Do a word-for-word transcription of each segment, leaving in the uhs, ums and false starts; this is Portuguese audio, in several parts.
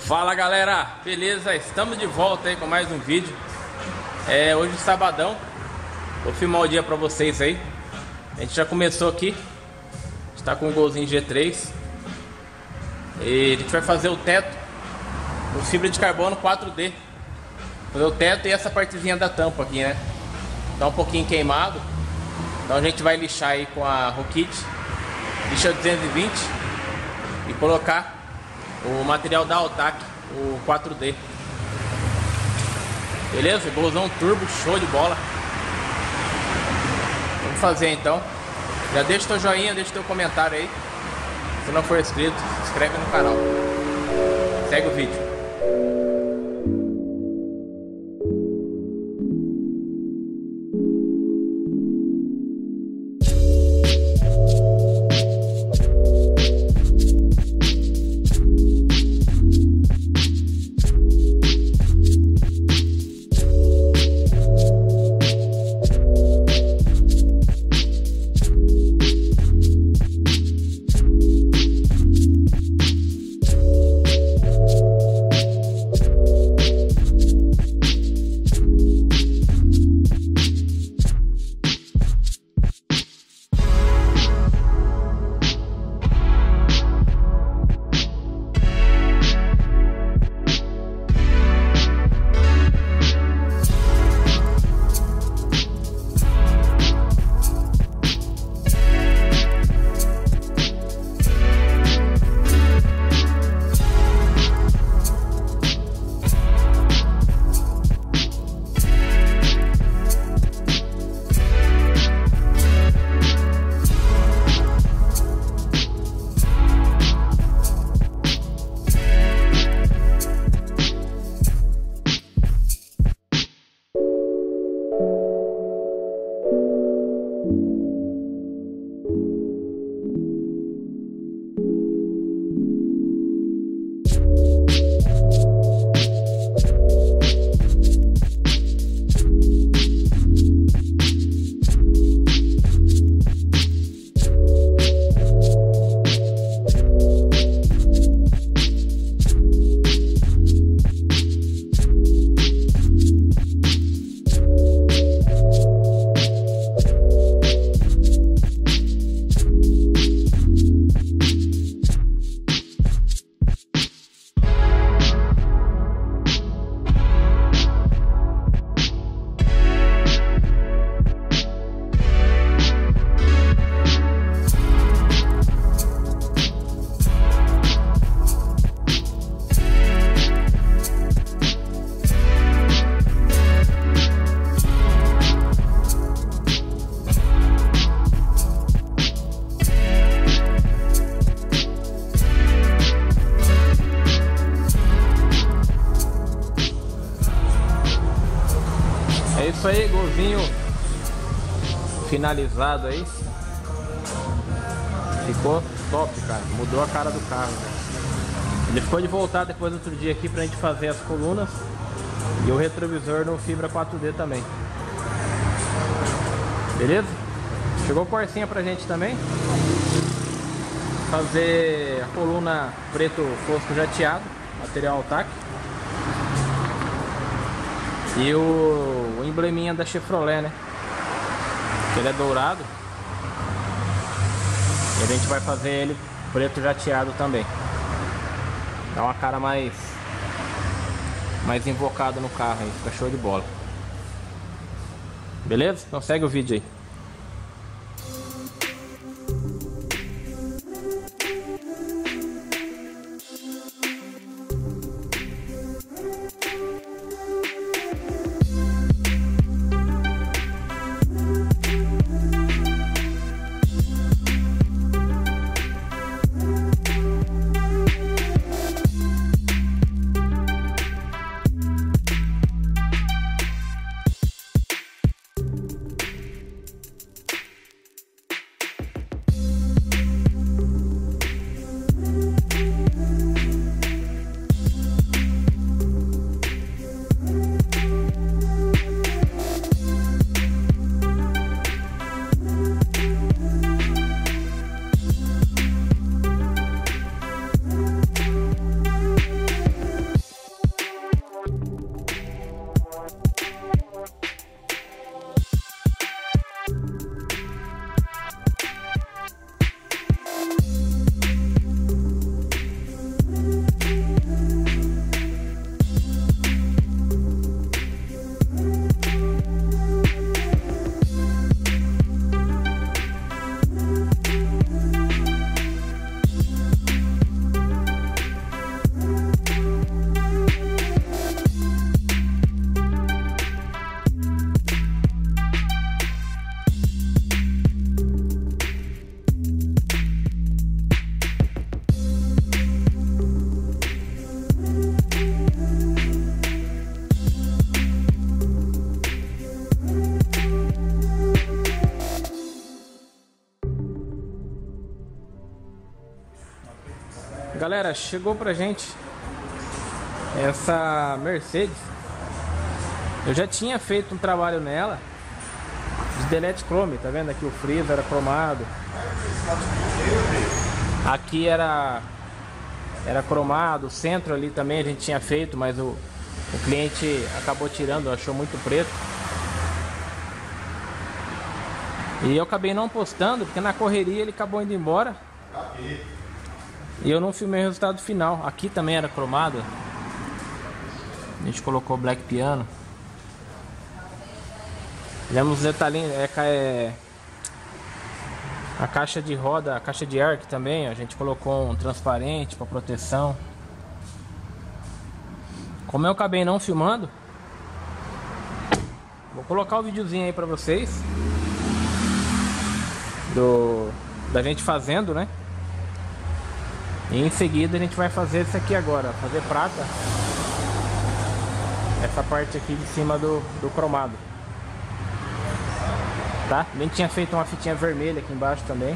Fala galera, beleza? Estamos de volta aí com mais um vídeo. É, hoje é sabadão. Vou filmar o dia pra vocês aí. A gente já começou aqui. A gente tá com um golzinho G três. E a gente vai fazer o teto com fibra de carbono quatro D. Fazer o teto e essa partezinha da tampa aqui, né? Tá um pouquinho queimado. Então a gente vai lixar aí com a Rokit lixa duzentos e vinte e colocar o material da Altac, o quatro D. Beleza? Golzão turbo, show de bola. Vamos fazer então. Já deixa teu joinha, deixa teu comentário aí. Se não for inscrito, se inscreve no canal. Segue o vídeo. É isso aí, golzinho finalizado aí. Ficou top, cara. Mudou a cara do carro, né? Ele ficou de voltar depois do outro dia aqui pra gente fazer as colunas e o retrovisor no fibra quatro D também. Beleza? Chegou corcinha pra gente também. Fazer a coluna preto fosco jateado, material Altac. E o, o embleminha da Chevrolet, né? Que ele é dourado. E a gente vai fazer ele preto jateado também. Dá uma cara mais mais invocada no carro aí, fica show de bola. Beleza? Então segue o vídeo aí. Galera, chegou pra gente essa Mercedes. Eu já tinha feito um trabalho nela de delete chrome, tá vendo? Aqui o freezer era cromado. Aqui era era cromado, o centro ali também a gente tinha feito, mas o, o cliente acabou tirando, achou muito preto. E eu acabei não postando, porque na correria ele acabou indo embora. E eu não filmei o resultado final. Aqui também era cromado. A gente colocou black piano. Fizemos os detalhinhos. É, é, a caixa de roda, a caixa de ar aqui também. A gente colocou um transparente para proteção. Como eu acabei não filmando, vou colocar o videozinho aí para vocês. Do, da gente fazendo, né? E em seguida a gente vai fazer isso aqui agora, fazer prata. Essa parte aqui de cima do, do cromado. Tá? A gente tinha feito uma fitinha vermelha aqui embaixo também.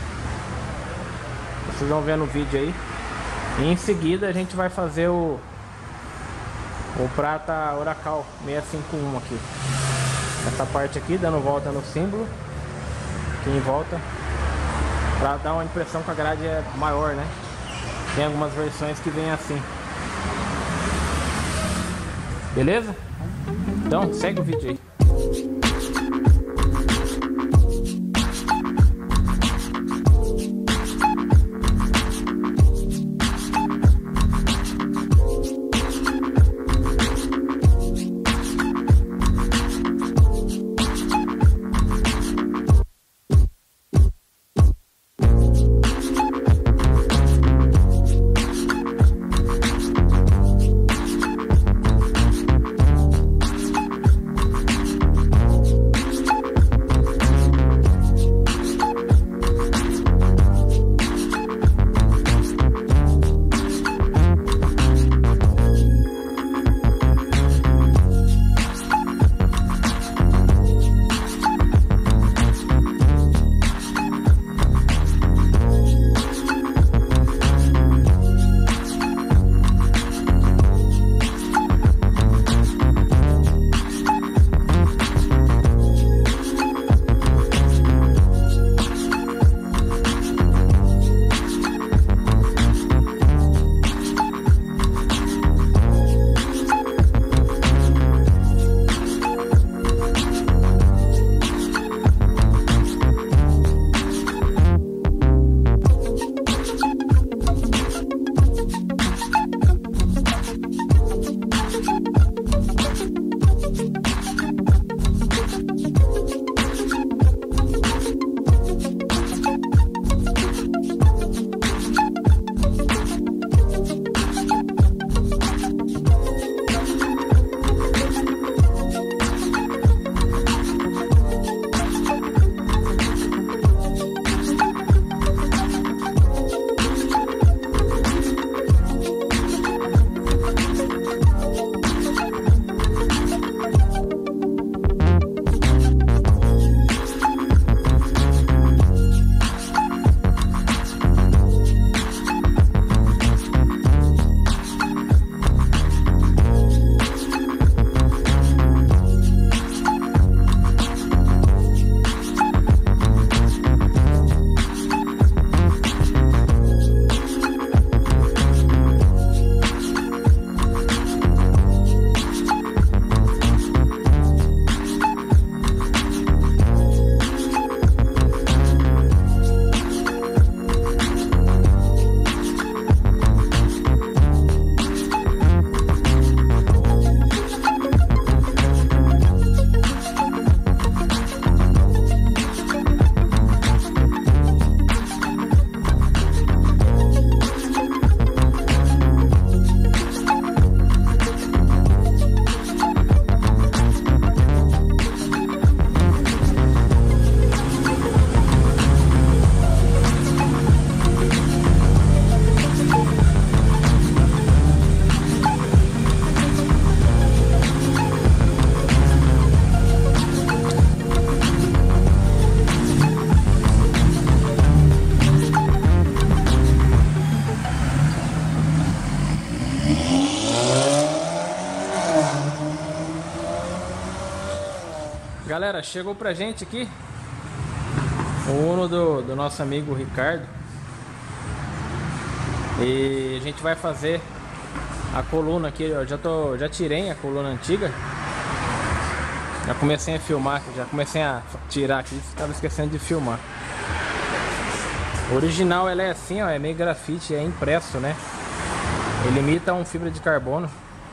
Vocês vão ver no vídeo aí. E em seguida a gente vai fazer o o prata Oracal seiscentos e cinquenta e um aqui. Essa parte aqui, dando volta no símbolo aqui em volta, pra dar uma impressão que a grade é maior, né? Tem algumas versões que vem assim. Beleza? Então segue o vídeo aí. Galera, chegou pra gente aqui o Uno do, do nosso amigo Ricardo. E a gente vai fazer a coluna aqui. Eu já, tô, já tirei a coluna antiga. Já comecei a filmar, já comecei a tirar aqui, estava esquecendo de filmar. O original ela é assim, ó, é meio grafite, é impresso, né? Ele imita um fibra de carbono.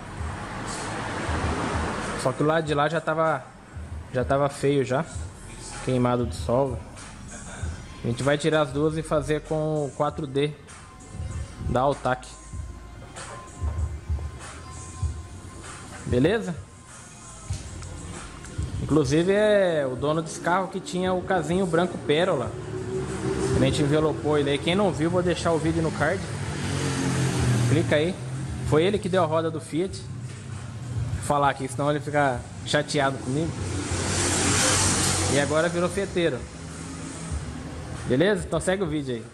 Só que o lado de lá já tava já tava feio já, queimado do sol. A gente vai tirar as duas e fazer com o quatro D da Altac. Beleza? Inclusive é o dono desse carro que tinha o casinho branco pérola. A gente envelopou ele aí. Quem não viu, vou deixar o vídeo no card. Clica aí. Foi ele que deu a roda do Fiat. Vou falar aqui, senão ele fica chateado comigo. E agora virou fieteiro. Beleza? Então segue o vídeo aí.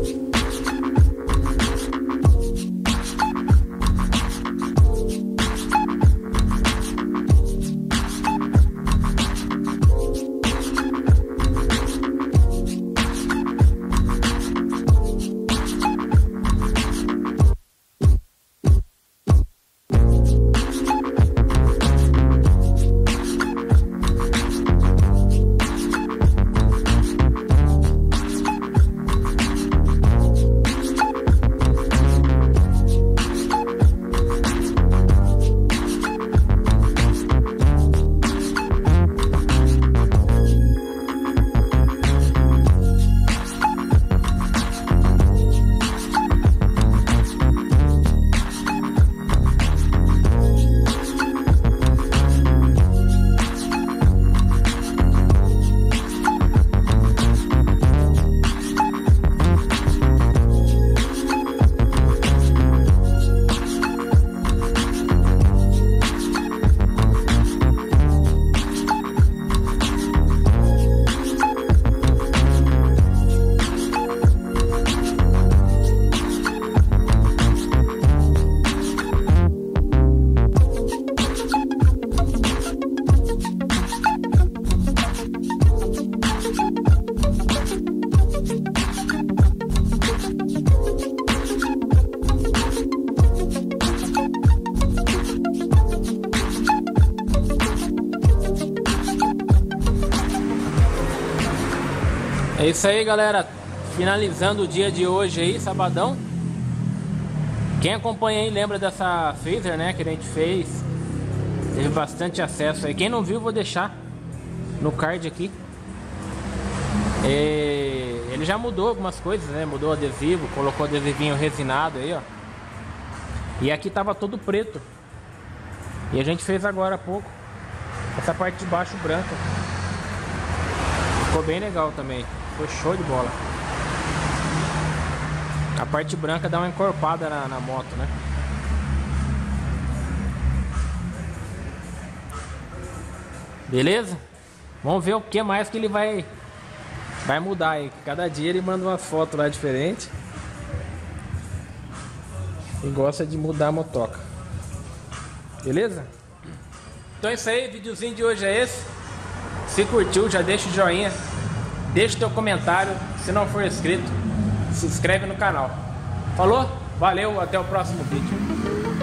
É isso aí, galera. Finalizando o dia de hoje aí, sabadão. Quem acompanha aí lembra dessa phaser, né, que a gente fez. Teve bastante acesso aí. Quem não viu, vou deixar no card aqui. E ele já mudou algumas coisas, né? Mudou o adesivo, colocou adesivinho resinado aí, ó. E aqui tava todo preto. E a gente fez agora há pouco essa parte de baixo branca. Ficou bem legal também. Ficou show de bola. A parte branca dá uma encorpada na, na moto, né? Beleza? Vamos ver o que mais que ele vai Vai mudar aí. Cada dia ele manda uma foto lá diferente. E gosta de mudar a motoca. Beleza? Então é isso aí, o videozinho de hoje é esse. Se curtiu, já deixa o joinha. Deixa o teu comentário. Se não for inscrito, se inscreve no canal. Falou? Valeu, até o próximo vídeo.